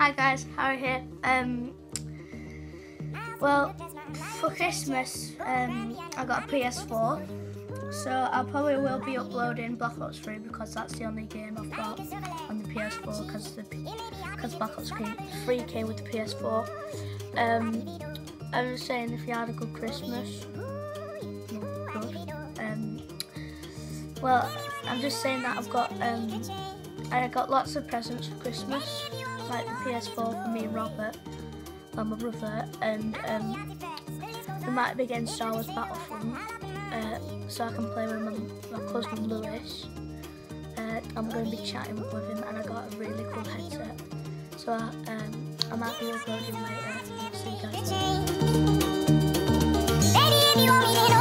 Hi guys, Harry here. Well, for Christmas, I got a PS4, so I probably will be uploading Black Ops 3 because that's the only game I've got on the PS4 because Black Ops 3 came with the PS4. I'm just saying, if you had a good Christmas, good. Well, I'm just saying that I got lots of presents for Christmas, like the PS4 for me and Robert and my brother, and we might be getting Star Wars Battlefront, so I can play with my cousin Lewis. I'm going to be chatting with him, and I got a really cool headset, so I might be uploading later. See you guys later.